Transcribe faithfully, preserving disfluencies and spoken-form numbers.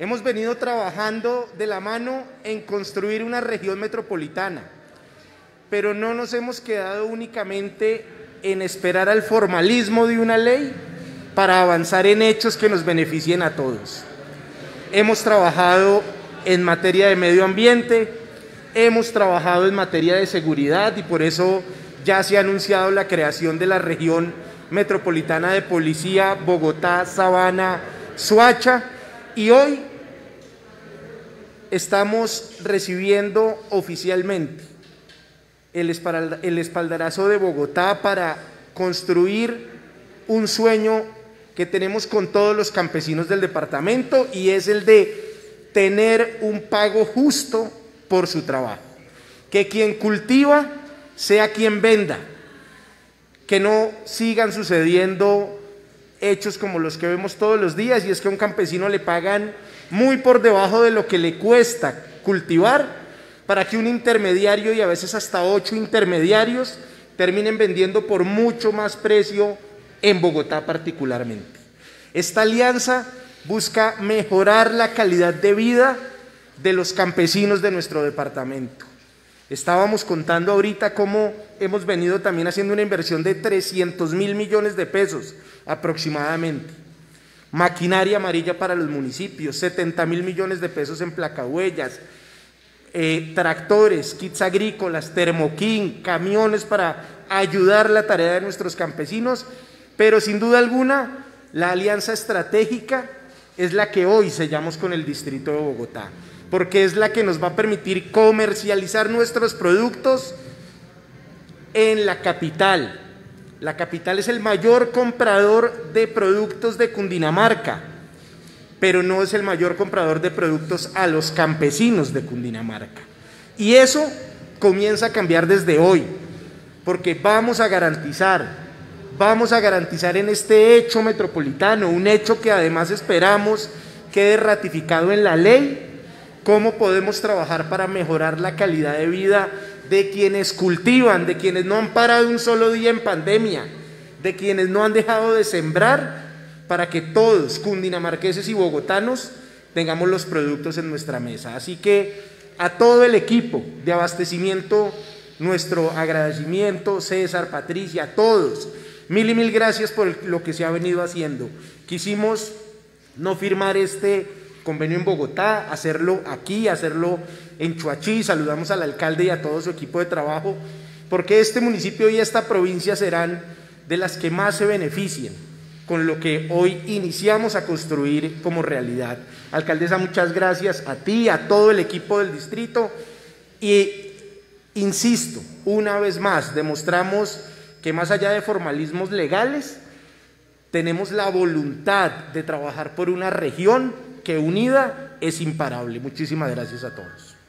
Hemos venido trabajando de la mano en construir una región metropolitana, pero no nos hemos quedado únicamente en esperar al formalismo de una ley para avanzar en hechos que nos beneficien a todos. Hemos trabajado en materia de medio ambiente, hemos trabajado en materia de seguridad y por eso ya se ha anunciado la creación de la región metropolitana de policía Bogotá, Sabana, Soacha, y hoy estamos recibiendo oficialmente el espaldarazo de Bogotá para construir un sueño que tenemos con todos los campesinos del departamento, y es el de tener un pago justo por su trabajo, que quien cultiva sea quien venda, que no sigan sucediendo hechos como los que vemos todos los días, y es que a un campesino le pagan muy por debajo de lo que le cuesta cultivar, para que un intermediario, y a veces hasta ocho intermediarios, terminen vendiendo por mucho más precio en Bogotá particularmente. Esta alianza busca mejorar la calidad de vida de los campesinos de nuestro departamento. Estábamos contando ahorita cómo hemos venido también haciendo una inversión de trescientos mil millones de pesos aproximadamente. Maquinaria amarilla para los municipios, setenta mil millones de pesos en placahuellas, eh, tractores, kits agrícolas, termoquín, camiones para ayudar la tarea de nuestros campesinos, pero sin duda alguna la alianza estratégica es la que hoy sellamos con el Distrito de Bogotá, porque es la que nos va a permitir comercializar nuestros productos en la capital. La capital es el mayor comprador de productos de Cundinamarca, pero no es el mayor comprador de productos a los campesinos de Cundinamarca. Y eso comienza a cambiar desde hoy, porque vamos a garantizar, vamos a garantizar en este hecho metropolitano, un hecho que además esperamos quede ratificado en la ley, cómo podemos trabajar para mejorar la calidad de vida de quienes cultivan, de quienes no han parado un solo día en pandemia, de quienes no han dejado de sembrar, para que todos, cundinamarqueses y bogotanos, tengamos los productos en nuestra mesa. Así que a todo el equipo de abastecimiento, nuestro agradecimiento, César, Patricia, a todos, mil y mil gracias por lo que se ha venido haciendo. Quisimos no firmar este convenio en Bogotá, hacerlo aquí, hacerlo en Chuachí. Saludamos al alcalde y a todo su equipo de trabajo, porque este municipio y esta provincia serán de las que más se beneficien con lo que hoy iniciamos a construir como realidad. Alcaldesa, muchas gracias a ti, a todo el equipo del distrito, y insisto, una vez más, demostramos que más allá de formalismos legales, tenemos la voluntad de trabajar por una región que unida es imparable. Muchísimas gracias a todos.